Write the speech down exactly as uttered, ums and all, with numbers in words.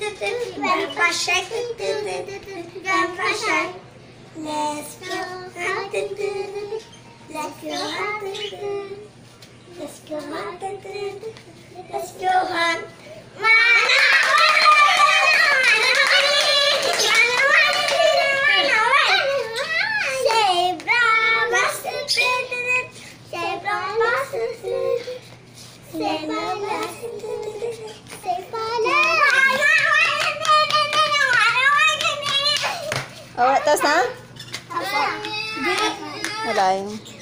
Grandpa Shark, Grandpa Shark. Let's go hunt, let's go hunt, let's go hunt, let's go hunt. Oh, tapos na? Alay.